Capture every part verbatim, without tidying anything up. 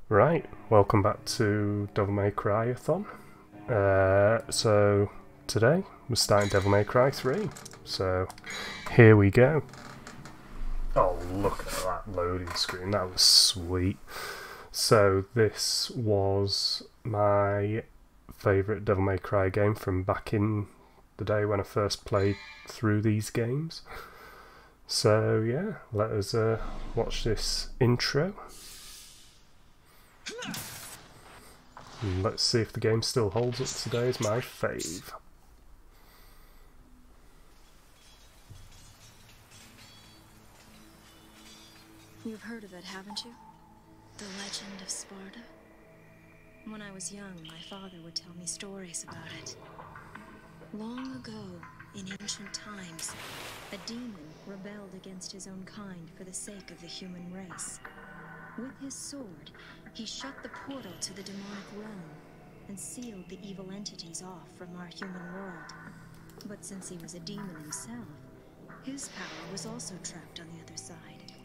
Right, welcome back to Devil May Cry-a-thon. Uh, so today we're starting Devil May Cry three. So here we go. Oh, look at that loading screen, that was sweet. So this was my favourite Devil May Cry game from back in the day when I first played through these games. So yeah, let us uh, watch this intro. And let's see if the game still holds up today as my fave. You've heard of it, haven't you? The legend of Sparta? When I was young, my father would tell me stories about it. Long ago, in ancient times, a demon rebelled against his own kind for the sake of the human race. With his sword, he shut the portal to the demonic realm and sealed the evil entities off from our human world. But since he was a demon himself, his power was also trapped on the other side.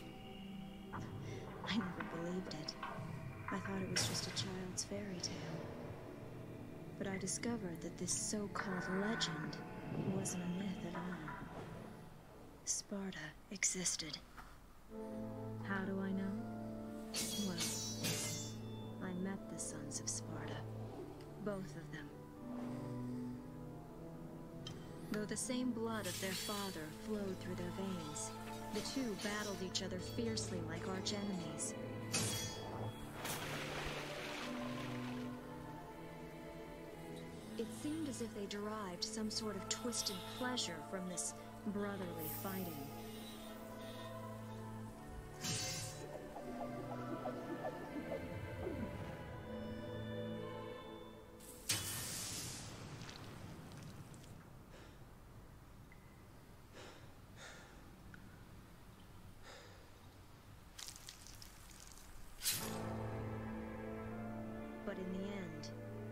I never believed it. I thought it was just a child's fairy tale. But I discovered that this so-called legend wasn't a myth at all. Sparta existed. How do I know? Well, I met the sons of Sparta. Both of them. Though the same blood of their father flowed through their veins, the two battled each other fiercely like arch-enemies. It seemed as if they derived some sort of twisted pleasure from this brotherly fighting. But in the end,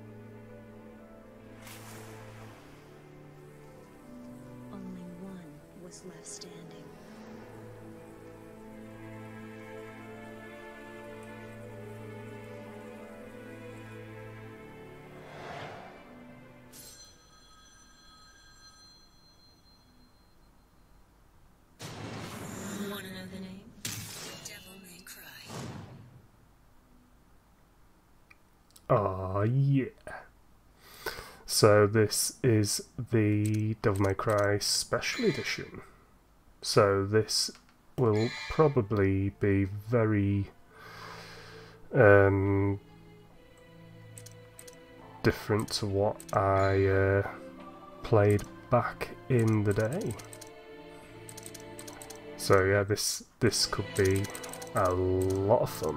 only one was left standing. Want to know the name? Devil May Cry. Ah, yeah. So this is the Devil May Cry Special Edition. So this will probably be very um, different to what I uh, played back in the day. So yeah, this this could be a lot of fun.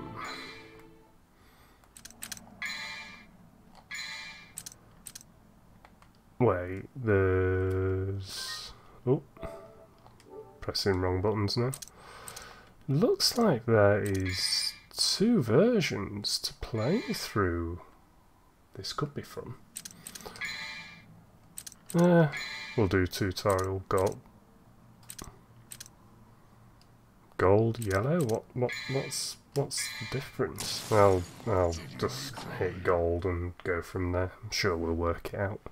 Wait, there's... oh, pressing wrong buttons now. Looks like there is two versions to play through. This could be fun. Eh, we'll do tutorial gold. Gold, yellow? What? What? What's? What's the difference? Well, I'll just hit gold and go from there. I'm sure we'll work it out.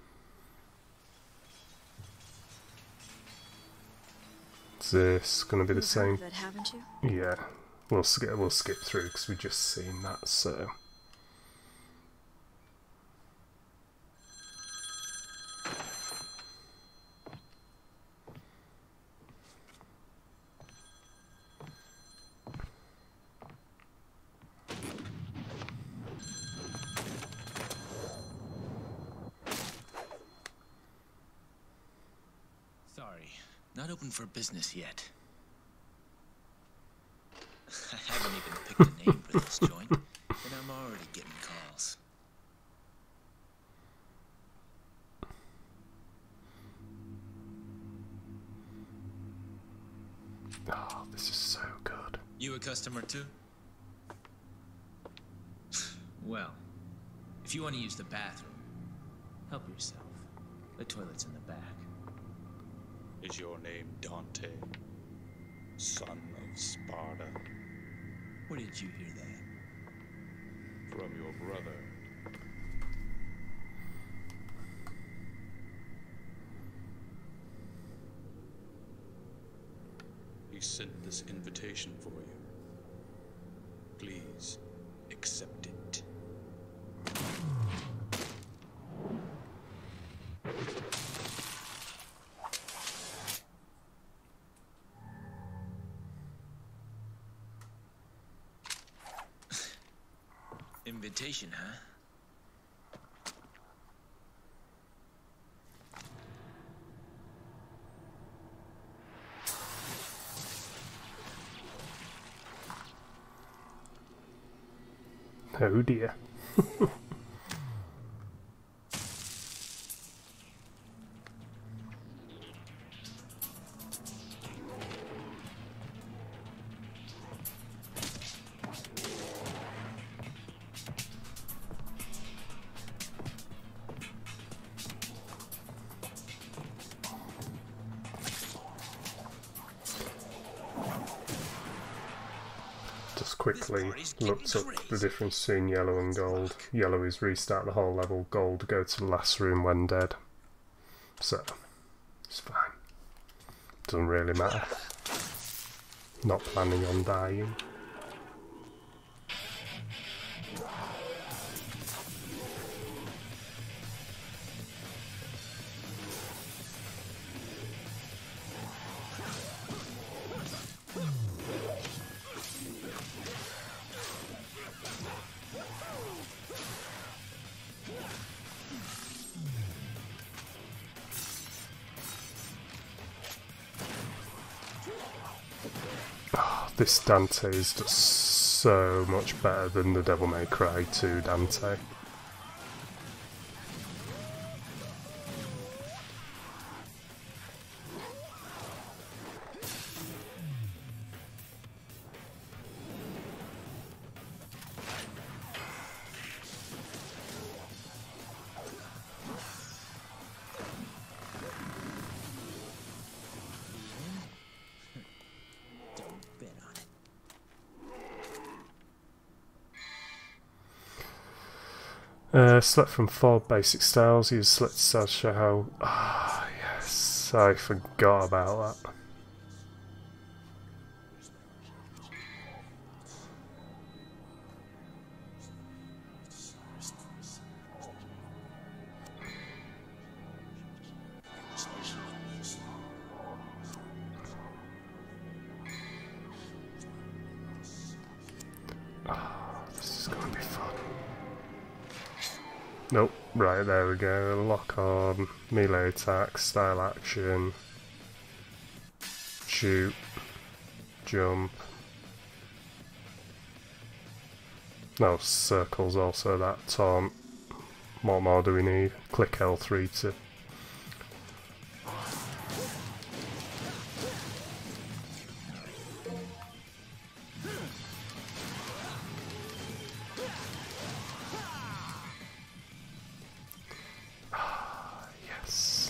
Is this going to be the You've same? heard of it, haven't you? Yeah, we'll skip. We'll skip through because we just seen that. So. Sorry, not open for business yet. I haven't even picked a name for this joint, and I'm already getting calls. Oh, this is so good. You a customer too? Well, if you want to use the bathroom, help yourself. The toilet's in the back. Is your name Dante, son of Sparta? Where did you hear that? from your brother. He sent this invitation for you. Please accept it. Invitation, huh? Oh dear. Just quickly looked up the difference between yellow and gold. Yellow is restart the whole level, gold go to the last room when dead. So, it's fine. Doesn't really matter. Not planning on dying. This Dante is just so much better than the Devil May Cry two Dante. Uh, select from four basic styles. Use select styles to show how. Ah, yes, I forgot about that. Oh, this is gonna be fun. Nope, right, there we go. Lock on, melee attack, style action, shoot, jump. No, circles also that taunt. What more do we need? Click L three to... Yes.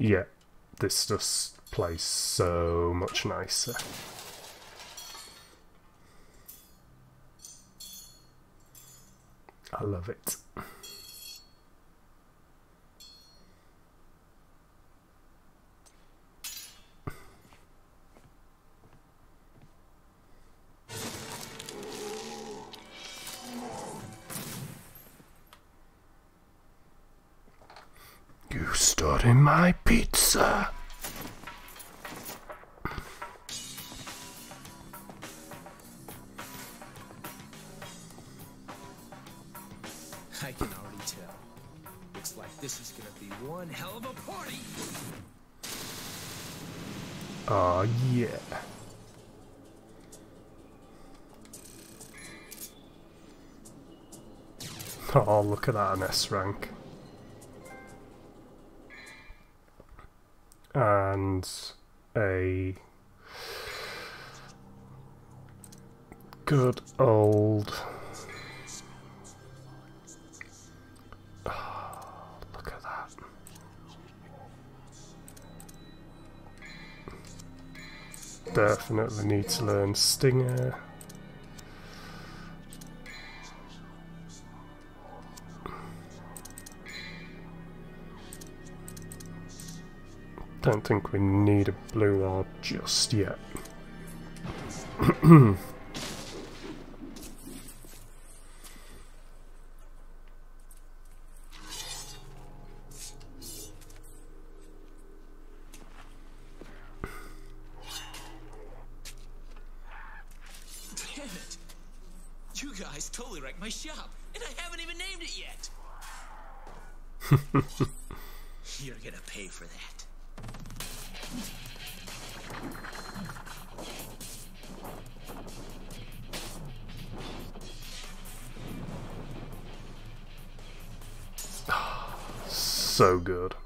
yeah, this just plays so much nicer. I love it. You stood in my pizza. I can already tell. Looks like this is gonna be one hell of a party! Aw, yeah. Oh, look at that, an S rank. And a good old... Oh, look at that. Definitely need to learn Stinger. Don't think we need a blue orb just yet. Damn it! You guys totally wrecked my shop, and I haven't even named it yet! You're gonna pay for that. So good.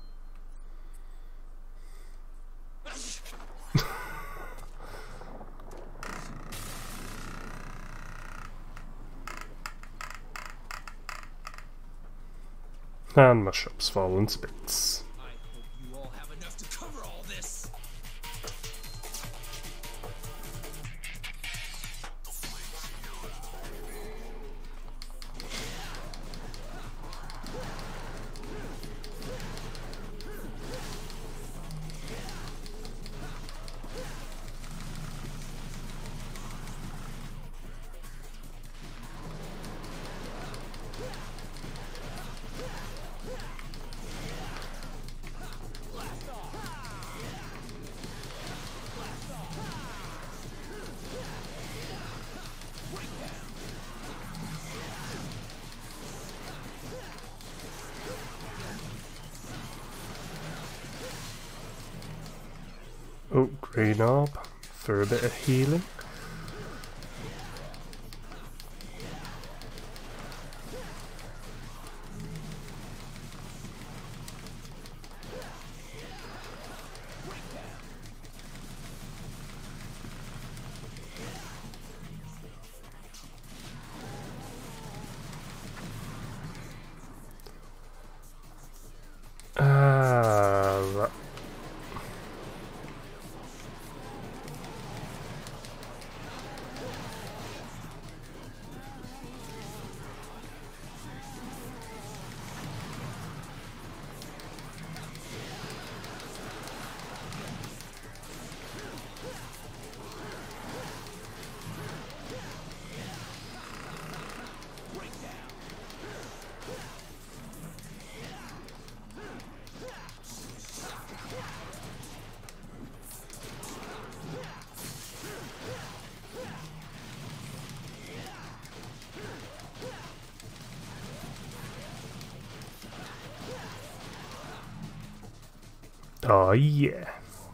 And my shop's fallen to bits. I hope you all have enough to cover all this. Oh, green orb for a bit of healing. Ah, that. Oh yeah.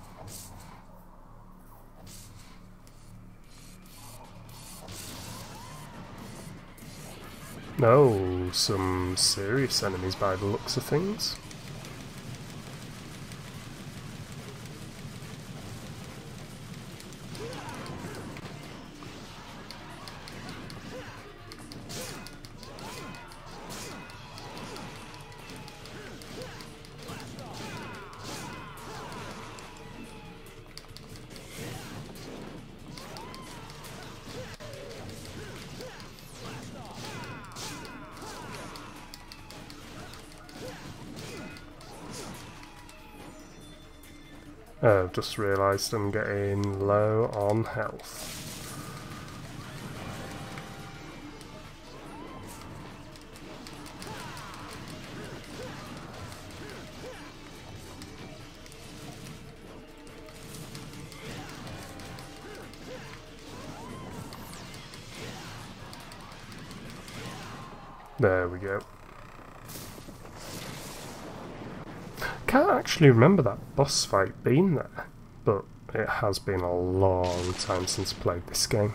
Oh, some serious enemies by the looks of things. Oh, just realised I'm getting low on health. There we go. Can't actually remember that boss fight being there, but it has been a long time since I played this game.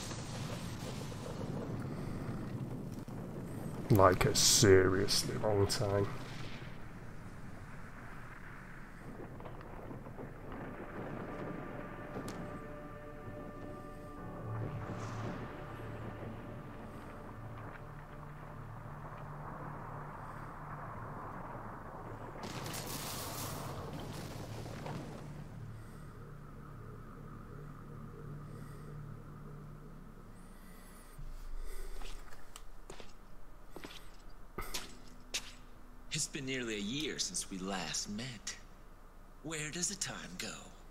Like a seriously long time. It's been nearly a year since we last met. Where does the time go?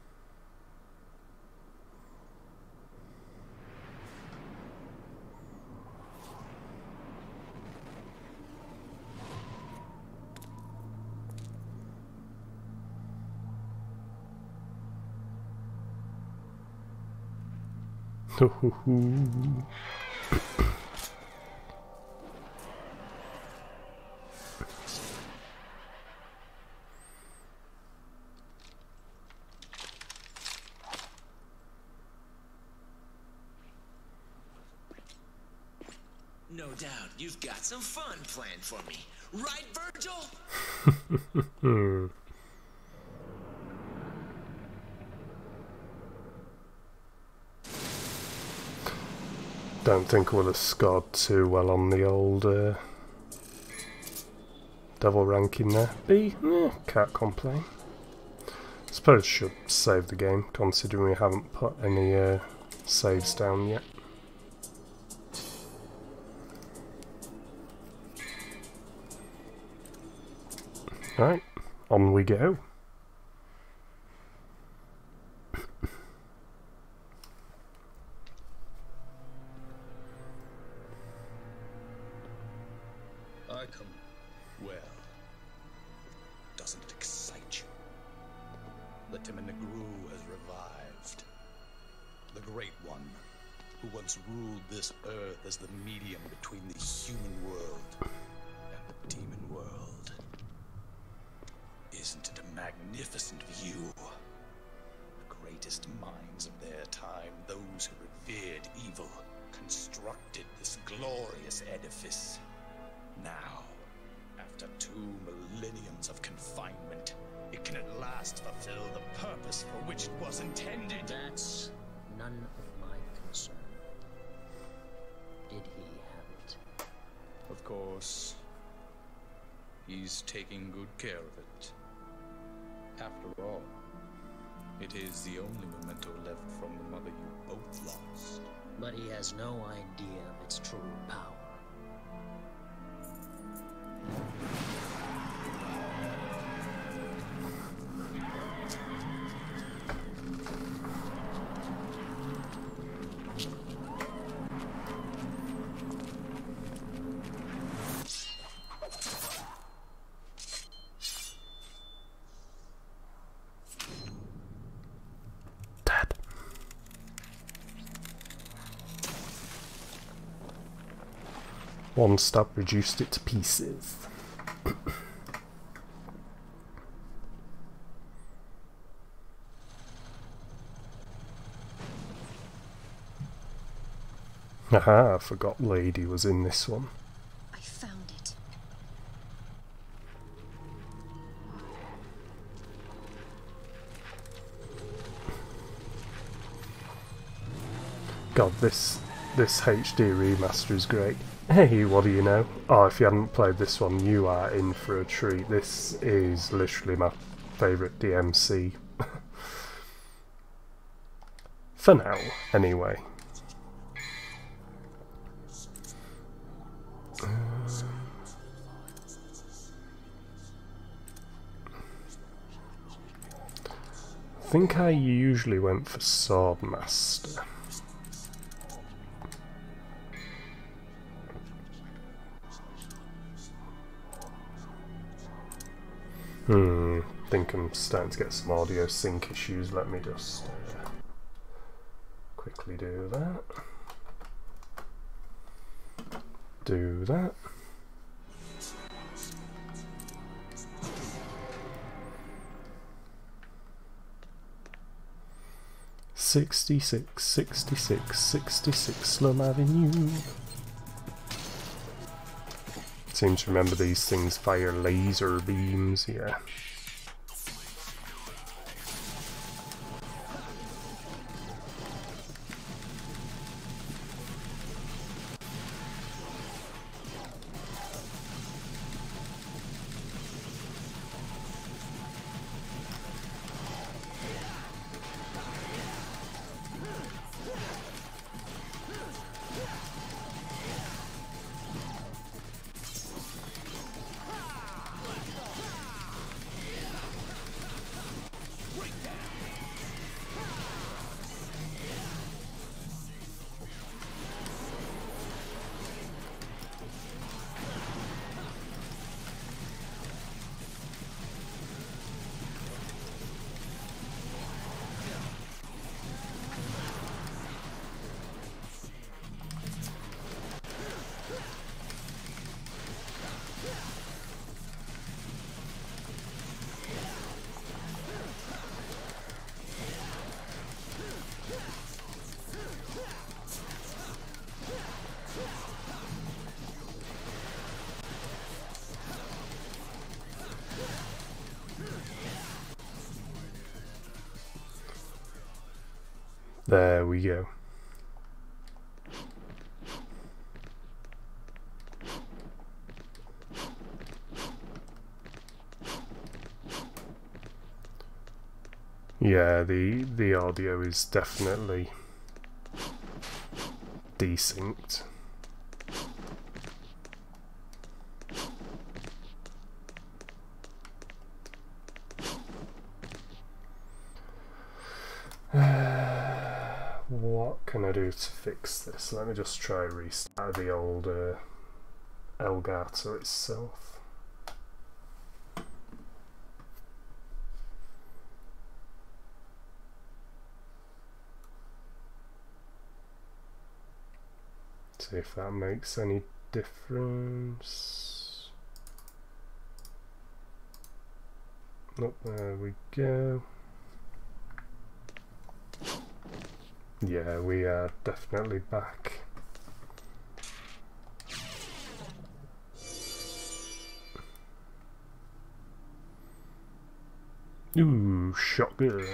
No doubt you've got some fun planned for me. Right, Virgil? Don't think we'll have scored too well on the old uh, devil ranking there. B, eh, can't complain. Suppose should save the game, considering we haven't put any uh, saves down yet. Right, on we go. I come. Well, doesn't it excite you? The Timinagru has revived. The Great One, who once ruled this earth as the medium between the human world and the demon world. Isn't it a magnificent view? The greatest minds of their time, those who revered evil, constructed this glorious edifice. Now, after two millenniums of confinement, it can at last fulfill the purpose for which it was intended. That's none of my concern. Did he have it? Of course, he's taking good care of it. After all, it is the only memento left from the mother you both lost. But he has no idea of its true power. One stab reduced it to pieces. Aha, I forgot Lady was in this one. I found it. God, this this H D remaster is great. Hey, what do you know? Oh, if you hadn't played this one, you are in for a treat. This is literally my favourite D M C. For now, anyway. think I usually went for Swordmaster. Hmm, I think I'm starting to get some audio sync issues. Let me just uh, quickly do that. Do that. sixty-six, sixty-six, sixty-six Slum Avenue. Seem to remember these things fire laser beams, yeah. There we go. Yeah, the the audio is definitely desynced. What can I do to fix this? Let me just try restart the old uh, Elgato itself. See if that makes any difference. Nope, there we go. Yeah, we are definitely back. Ooh, shotgun.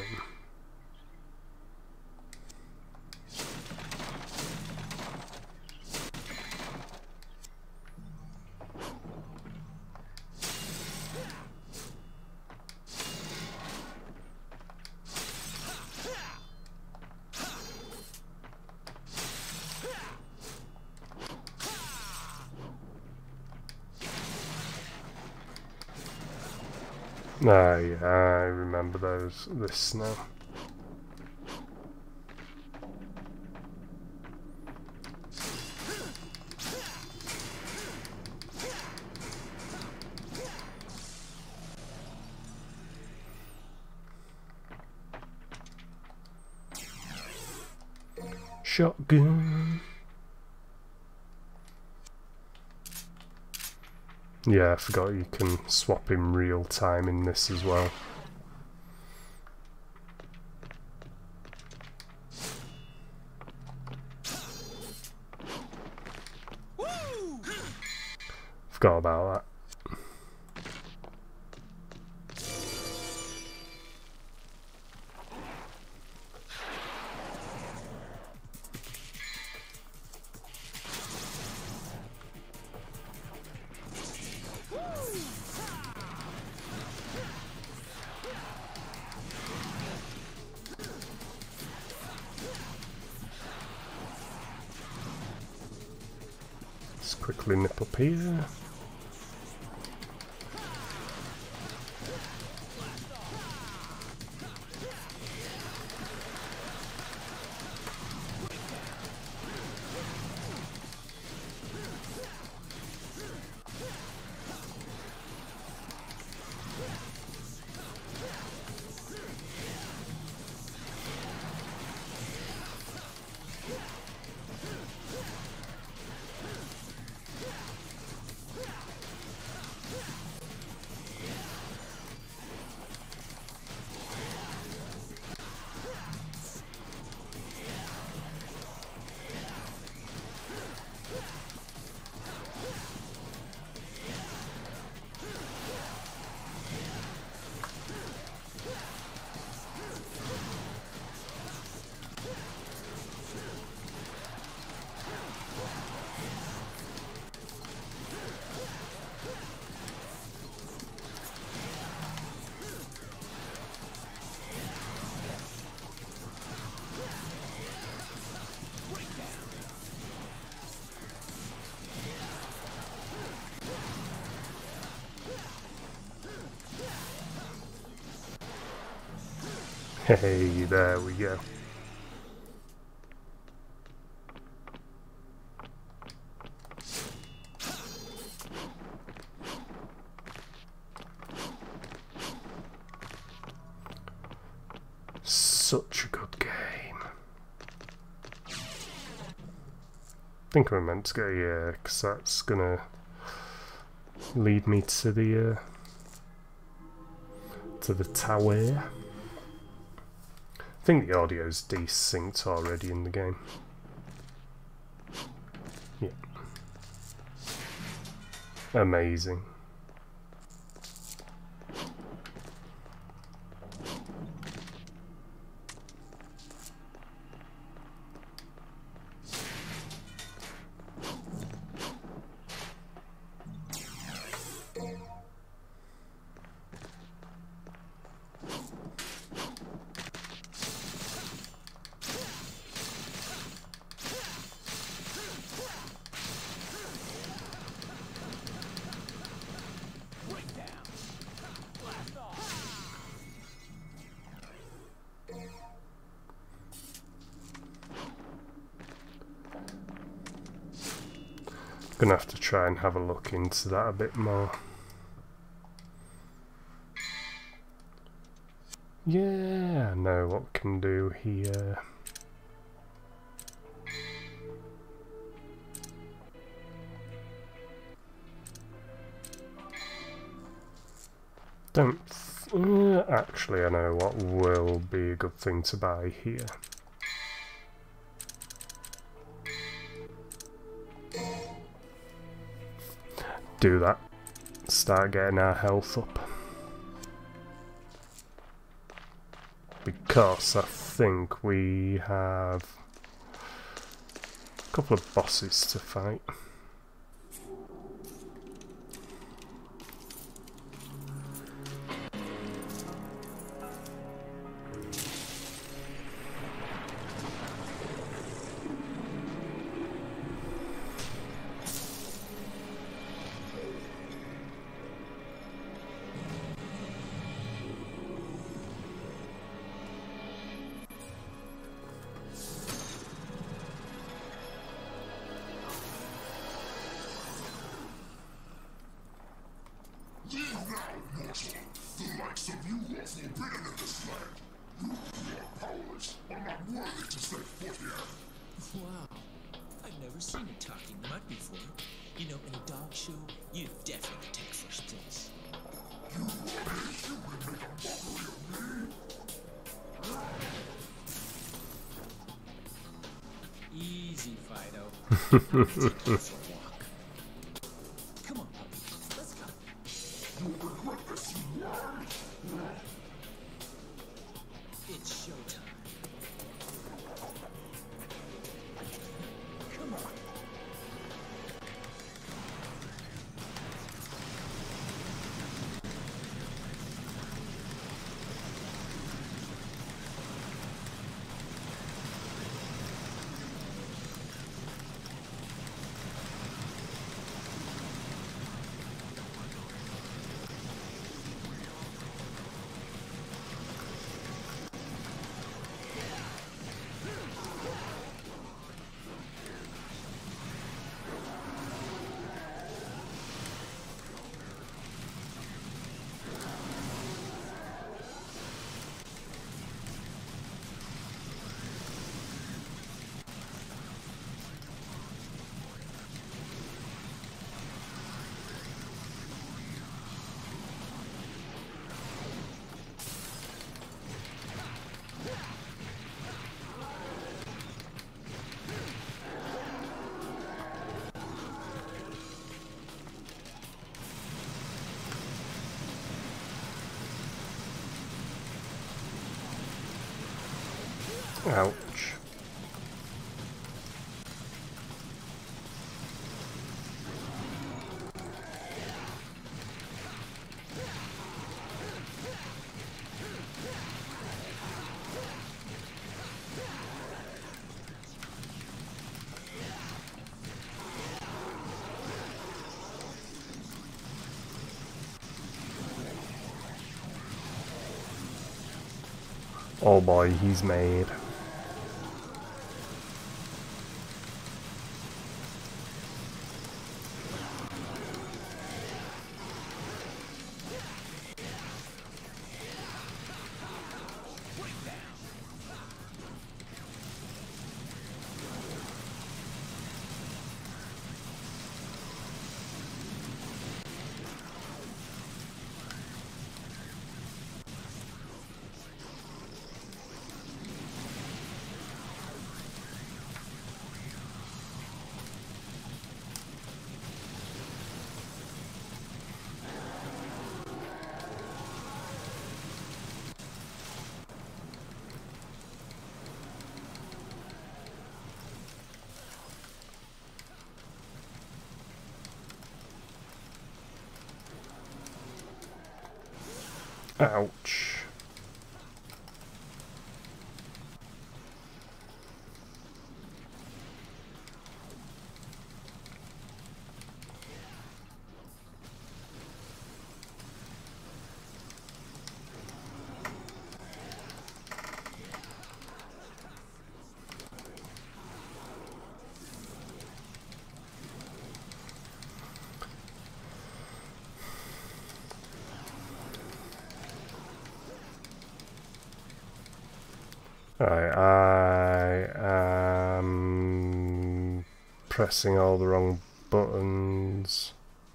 Ah, yeah, I remember those. This now. Shotgun. Yeah, I forgot you can swap in real time in this as well. Forgot about that. Let's quickly nip up here. Hey, there we go. Such a good game. I think we're meant to go, yeah, because that's gonna lead me to the uh, to the tower. I think the audio's desynced already in the game. Yeah. Amazing. Gonna have to try and have a look into that a bit more. Yeah, I know what we can do here. Don't th uh, actually, I know what will be a good thing to buy here. Do that. Start getting our health up. Because I think we have a couple of bosses to fight. Wow, I've never seen a talking mud before. You know, in a dog show, you definitely take first place. Easy, Fido. Now let's take you for a walk. Come on, puppy. Let's go. It's showtime. Come on. Ouch. Oh boy, he's made. Ouch. Right, I am pressing all the wrong buttons.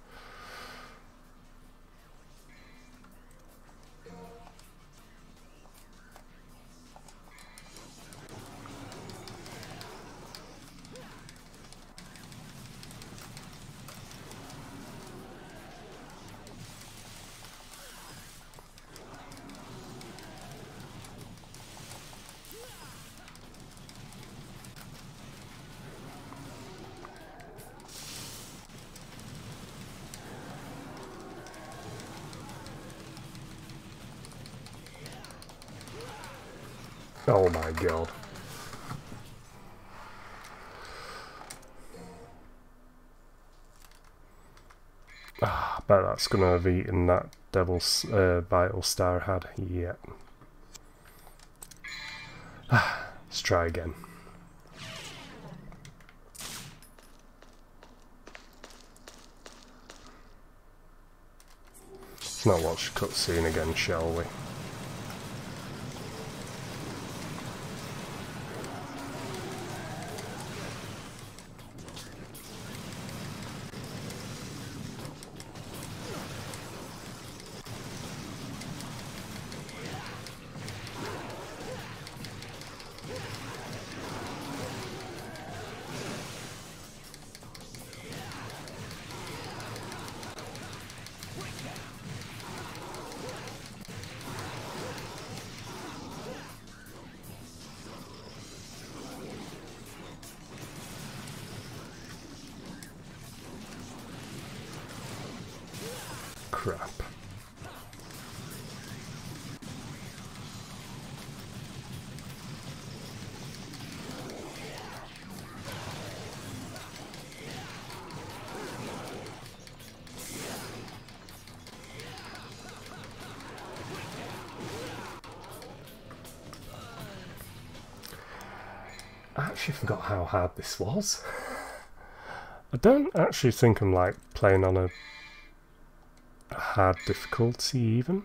Oh my god. Ah, I bet that's gonna have eaten that devil's uh, vital star I had. Yep. Ah, let's try again. Let's not watch the cutscene again, shall we? Crap. I actually forgot how hard this was. I don't actually think I'm like playing on a hard difficulty even.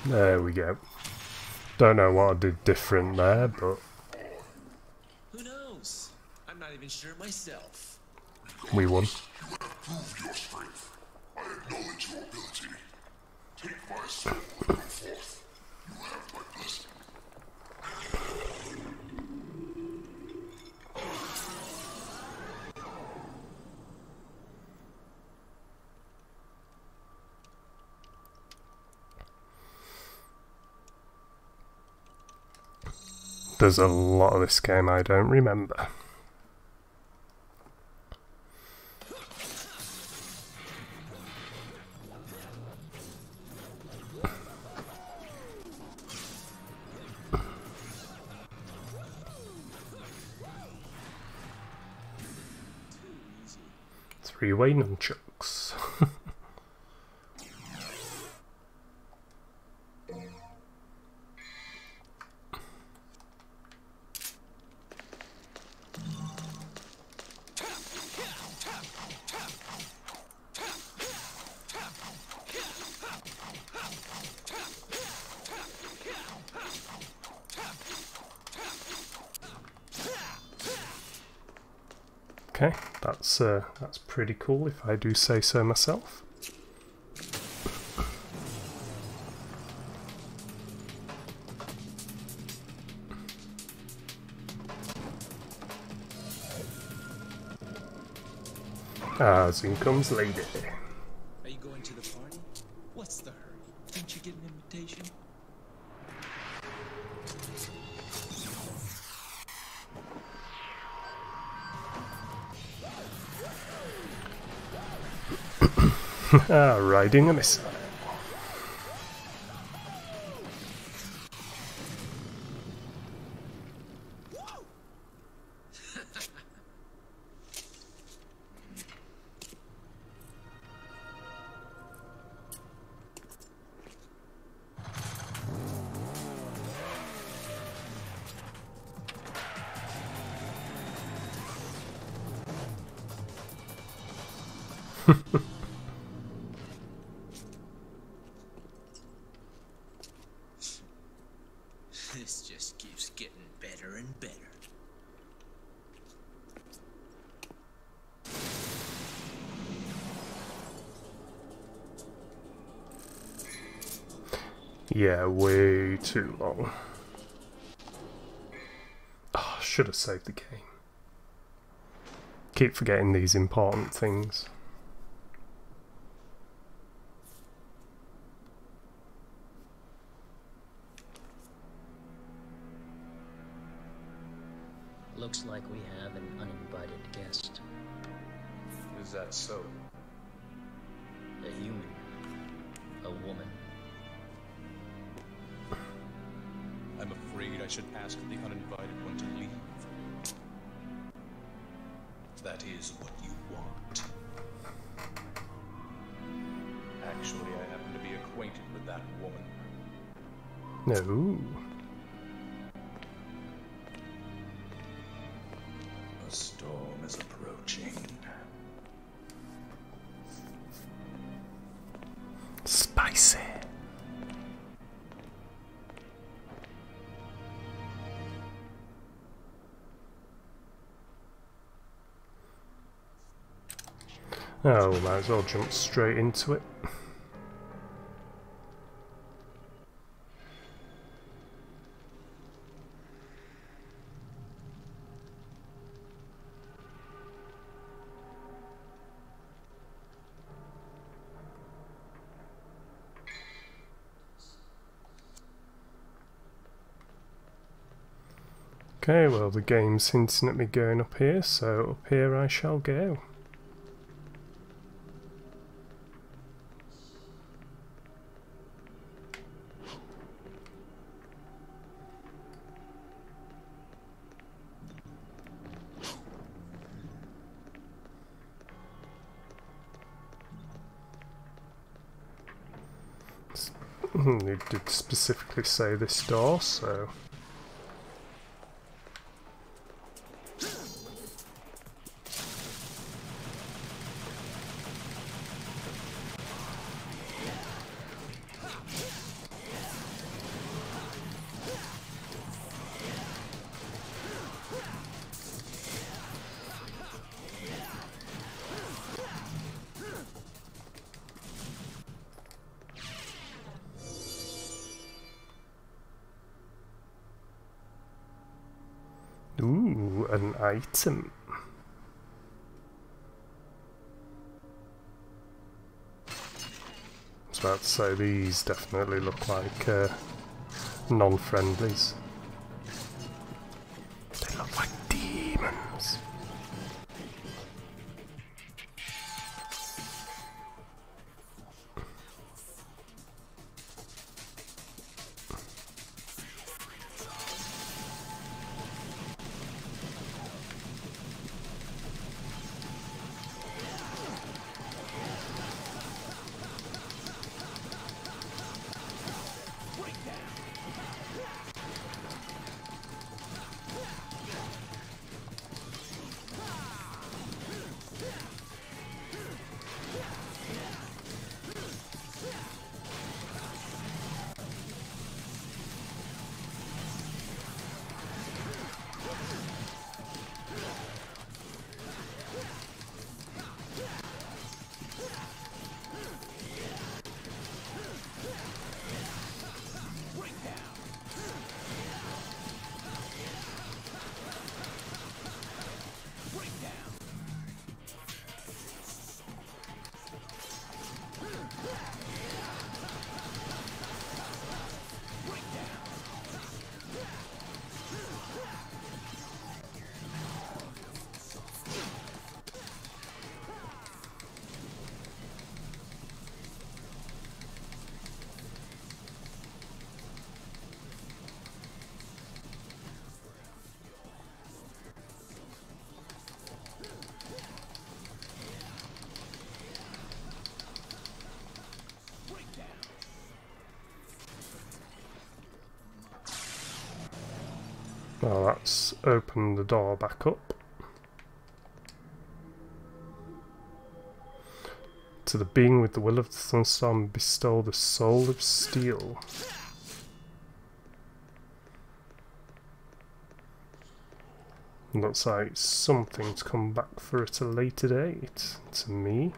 There we go. Don't know what I did different there, but Who knows? I'm not even sure myself. we won. You have proved your strength. I acknowledge your ability. Take my soul and go forth. You have my blessing. There's a lot of this game I don't remember. Three-way nunchucks. Okay, that's uh, that's pretty cool if I do say so myself. Ah, soon comes lady. Are you going to the party? What's the hurry? Didn't you get an invitation? Ah, riding a missile. This just keeps getting better and better. Yeah, way too long. Oh, I should have saved the game. Keep forgetting these important things. Looks like we have an uninvited guest. Is that so? A human. A woman. I'm afraid I should ask the uninvited one to leave. That is what you want. Actually, I happen to be acquainted with that woman. No. A storm is approaching. Spicy. Oh, we might as well jump straight into it. Okay, well the game's hinting at me going up here, so up here I shall go. It did specifically say this door, so... Ooh, an item. I was about to say, these definitely look like uh, non-friendlies. They look like demons. Well, that's opened the door back up. To the being with the will of the thunderstorm bestow the soul of steel. Looks like something's come back for at a later date, to me.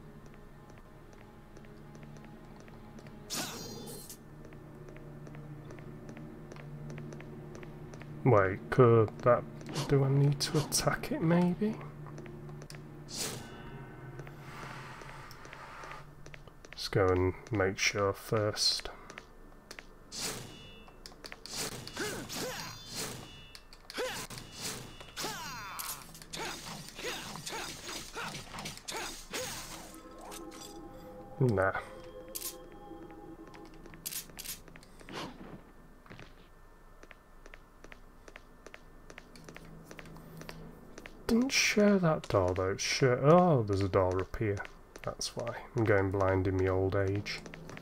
Wait, could that... do I need to attack it, maybe? Let's go and make sure first. Nah. Didn't show that door though. Sure. Oh, there's a door up here. That's why I'm going blind in my old age.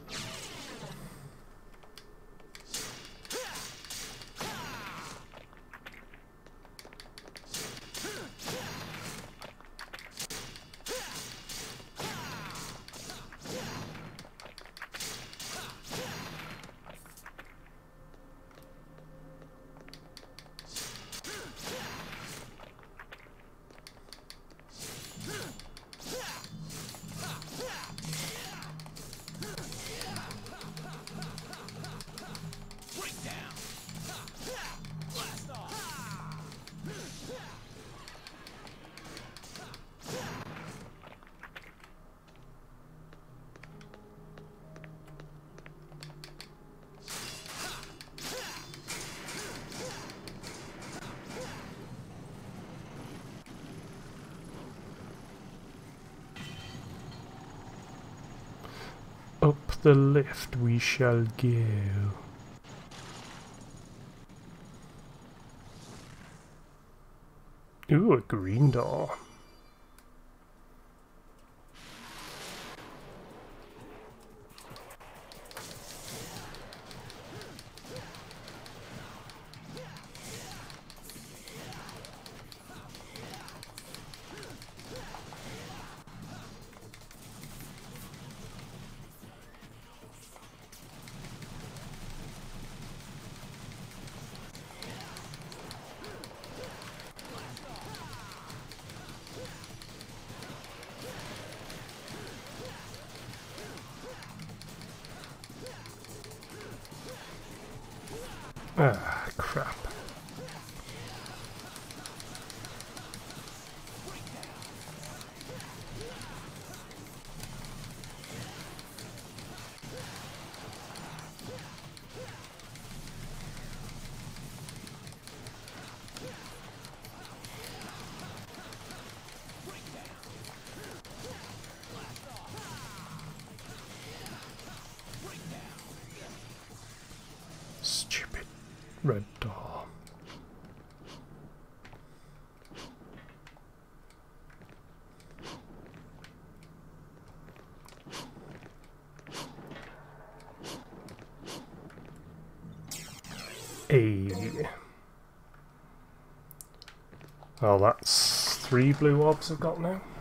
Up the lift we shall go. Ooh, a green door. Red door. A. Oh, that's three blue orbs I've got now.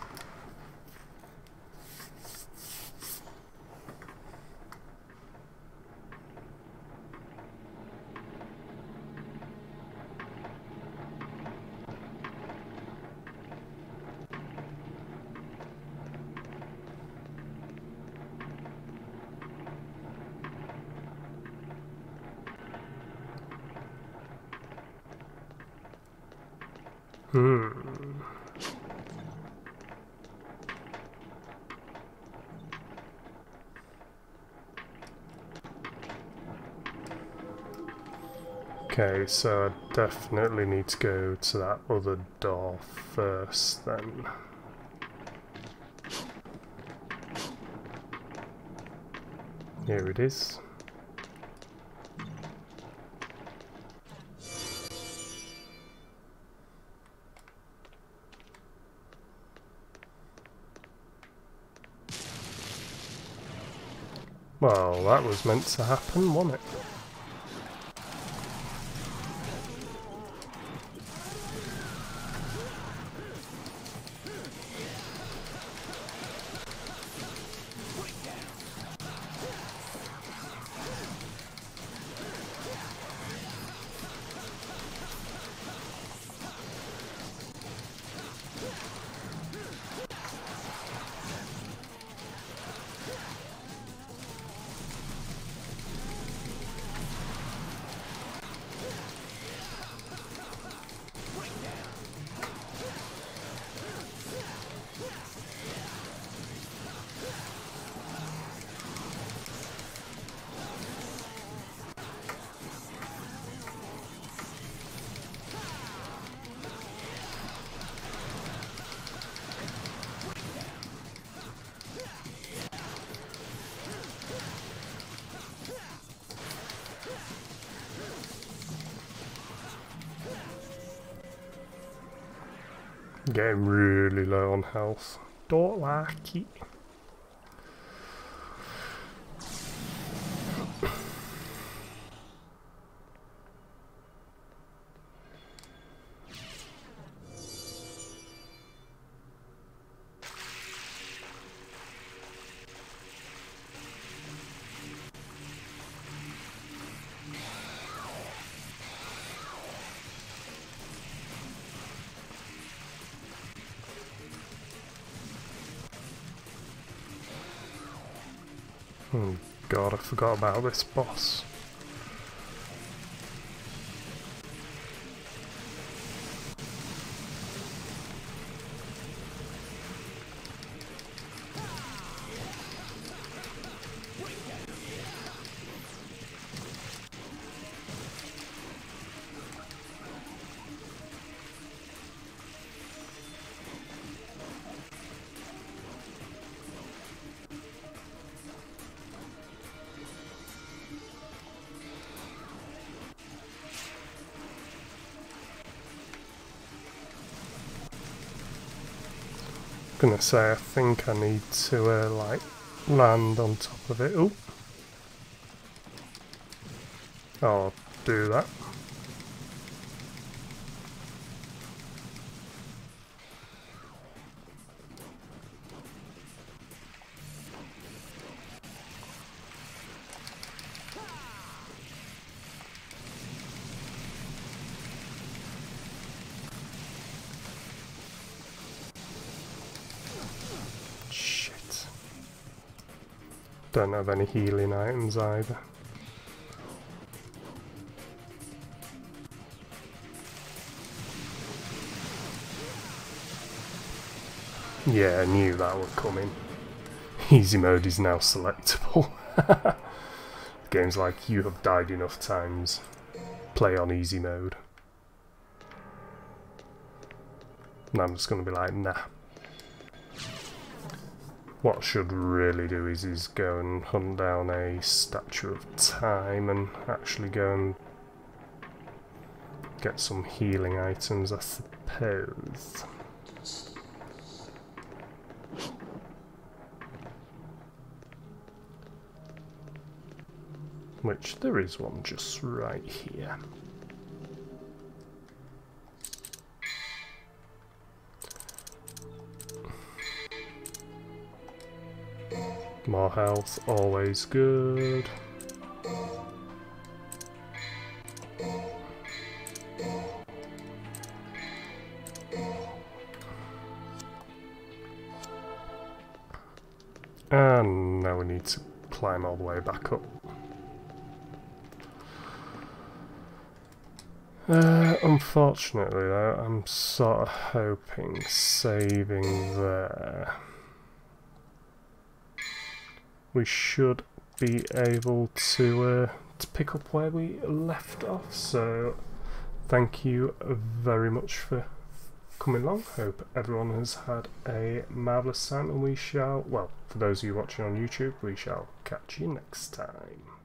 Hmm. Okay, so I definitely need to go to that other door first then. Here it is. Well, that was meant to happen, wasn't it? Getting really low on health. Don't like it. Oh god, I forgot about this boss. Gonna say I think I need to uh, like land on top of it. Oh, I'll do that. Don't have any healing items either. Yeah, I knew that would come in. Easy mode is now selectable. The game's like, you have died enough times. Play on easy mode. And I'm just going to be like, nah. What I should really do is, is go and hunt down a Statue of Time and actually go and get some healing items, I suppose. Which there is one just right here. More health, always good. And now we need to climb all the way back up. Uh, unfortunately though, I'm sort of hoping saving there. We should be able to, uh, to pick up where we left off, so thank you very much for coming along. Hope everyone has had a marvellous time, and we shall, well, for those of you watching on YouTube, we shall catch you next time.